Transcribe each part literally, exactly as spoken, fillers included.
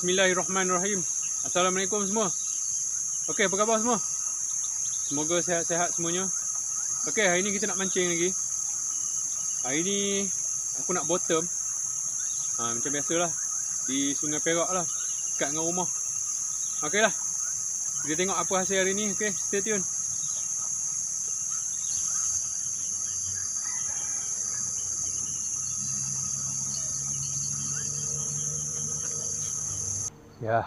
Bismillahirrahmanirrahim. Assalamualaikum semua. Okey, apa khabar semua? Semoga sehat-sehat semuanya. Okey, hari ni kita nak mancing lagi. Hari ni aku nak bottom. Ha, macam biasalah. Di Sungai Perak lah. Dekat dengan rumah. Okey lah. Kita tengok apa hasil hari ni. Okey, stay tune. Ya.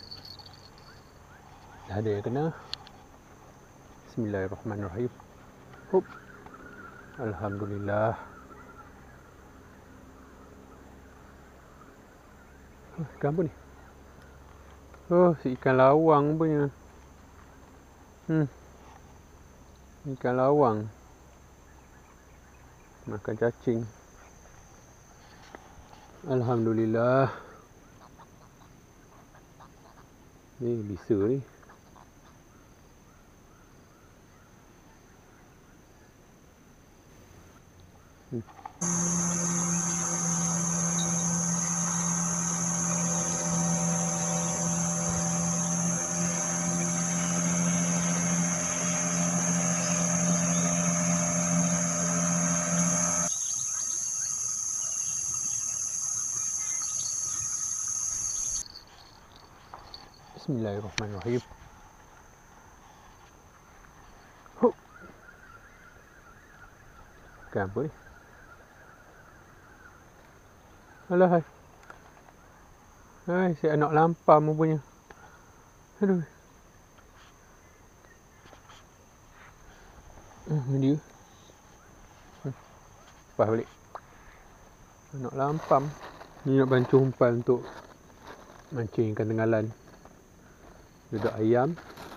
Dah ada yang kena. Bismillahirrahmanirrahim. Hup. Alhamdulillah. Oh, ikan apa ni? Oh, si ikan lawang punya. Hmm. Ikan lawang. Makan cacing. Alhamdulillah. Ni bisa ni. Hmm. Bismillahirrahmanirrahim. Hup. Ikan apa ni? Alah hai. Hai, si anak lampam punya. Aduh. Hmm, dia. Hmm. Lepas balik. Anak lampam. Ni nak bancuh umpan untuk mancing ikan tenggalan. Duduk ayam.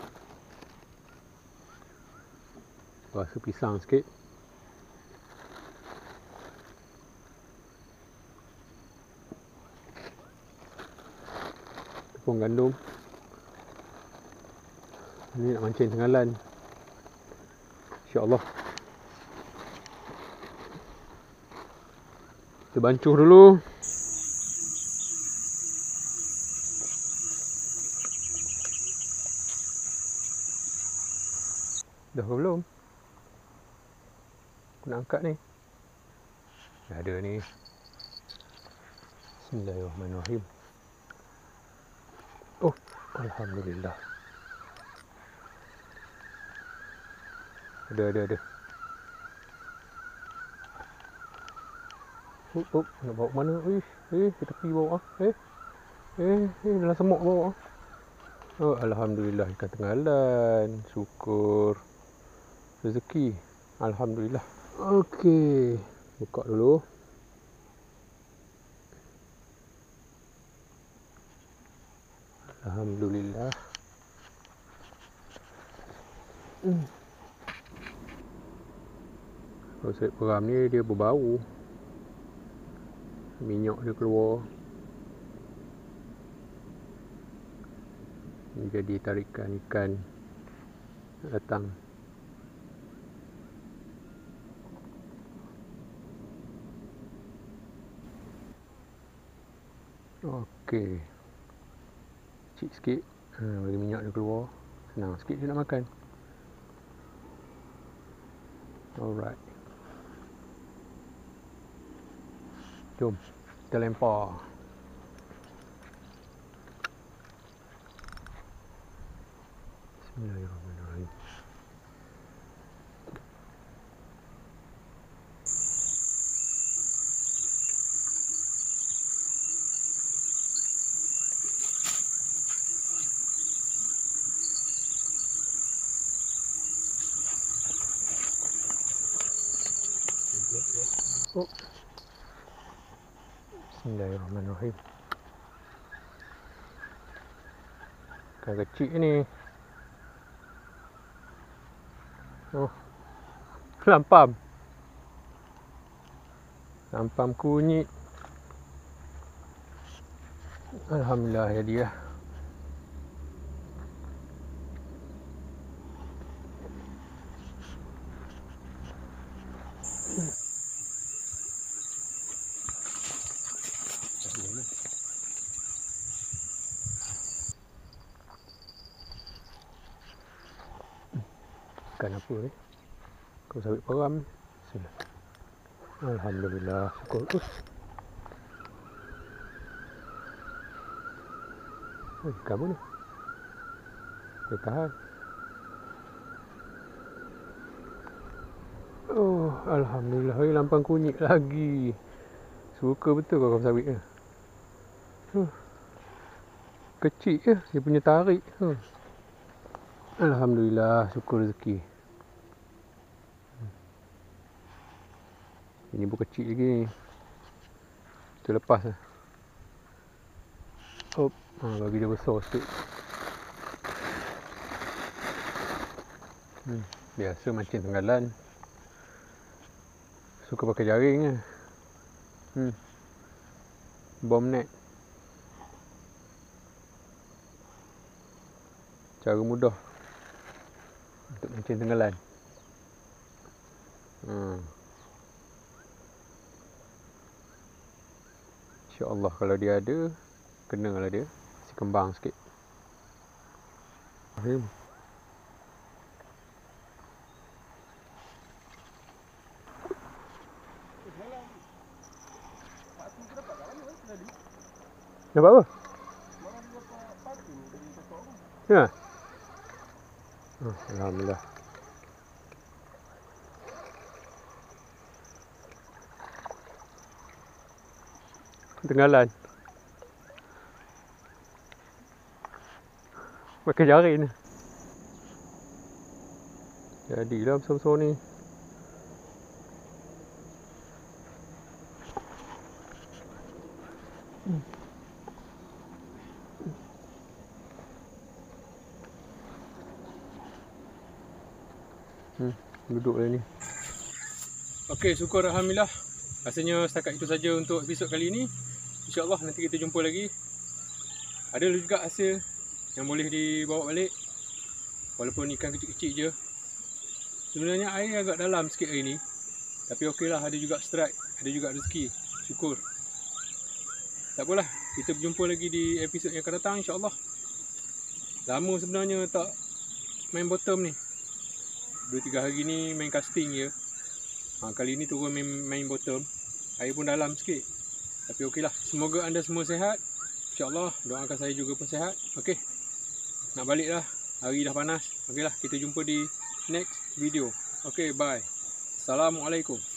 Rasa pisang sikit. Tepung gandum. Ni nak mancing tenggalan. InsyaAllah. Kita bancuh dulu. Dah ke belum? Aku nak angkat ni. Dah ada ni. Bismillahirrahmanirrahim. Oh, Alhamdulillah. Ada, ada, ada. Up, up. Nak bawa ke mana? Eh, eh, ke tepi bawa. Eh, eh, eh, dalam semut bawa. Oh, Alhamdulillah, ikan tenggalan. Syukur. Rezeki. Alhamdulillah. Okey. Buka dulu. Alhamdulillah. Hmm. Kalau saya peram ni dia berbau. Minyak dia keluar. Ini jadi tarikan ikan datang. Okey. Cik sikit. Ha, bagi minyak dia keluar. Senang sikit dia nak makan. Alright. Jom. Kita lempar. Bismillahirrahmanirrahim. Oh. Bismillahirrahmanirrahim. Ikan kecil ni. Oh. Lampam. Lampam kunyit. Alhamdulillah jadi lah. Ikan apa ni? Kau sawit param. Alhamdulillah, syukur. Us. Oh, ikan apa ni? Dia tahan. Oh, alhamdulillah. Hai, lampang kunyit lagi. Suka betul kau sawit ni. Huh. Kecil je dia punya tarik. Huh. Alhamdulillah, syukur rezeki. Ini pun kecil lagi ni. Kita lepas lah. Hop. Ha, bagi dia besar sikit. Hmm. Biasa mancing tenggalan. Suka pakai jaring lah. Hmm. Bom net. Cara mudah untuk mancing tenggalan. Hmm. InsyaAllah kalau dia ada, kenalah dia. Masih kembang sikit. Hmm. Nampak apa? Ya. Oh, alhamdulillah. Tenggalan. Pakai jaring ni. Jadilah besar-besar ni. Hmm. Hmm, duduk lah ni. Okey, syukur alhamdulillah. Rasanya setakat itu saja untuk episod kali ini. InsyaAllah nanti kita jumpa lagi. Ada juga hasil yang boleh dibawa balik. Walaupun ikan kecil-kecil je. Sebenarnya air agak dalam sikit hari ni. Tapi okeylah, ada juga strike, ada juga rezeki. Syukur. Tak apalah, kita berjumpa lagi di episod yang akan datang insyaAllah. Lama sebenarnya tak main bottom ni. dua tiga hari ni main casting je. Ha, kali ni turun main, main bottom. Air pun dalam sikit. Tapi okeylah, semoga anda semua sihat. InsyaAllah, doakan saya juga pun sihat. Okey, nak balik lah. Hari dah panas. Okeylah, kita jumpa di next video. Okey, bye. Assalamualaikum.